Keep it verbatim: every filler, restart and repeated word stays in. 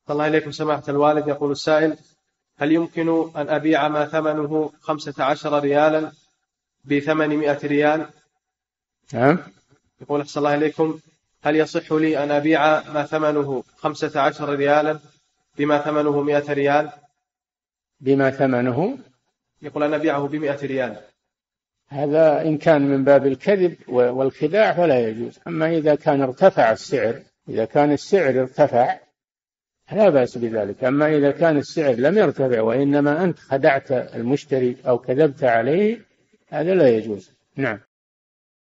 الله إليكم سماحة الوالد. يقول السائل: هل يمكن أن أبيع ما ثمنه خمسة عشر ريالا بثمانمائة ريال؟ نعم. يقول أحسن الله إليكم: هل يصح لي أن أبيع ما ثمنه خمسة عشر ريالا بما ثمنه مئة ريال؟ بما ثمنه، يقول أن أبيعه بمئة ريال. هذا إن كان من باب الكذب والخداع فلا يجوز. أما إذا كان ارتفع السعر، إذا كان السعر ارتفع لا بأس بذلك. أما إذا كان السعر لم يرتفع وإنما أنت خدعت المشتري أو كذبت عليه هذا لا يجوز. نعم.